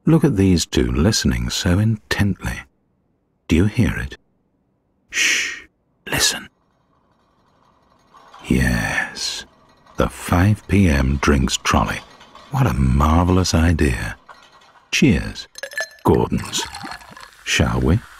Look at these two listening so intently. Do you hear it? Shh, listen. Yes, the 5 p.m. drinks trolley. What a marvellous idea. Cheers, Gordons. Shall we?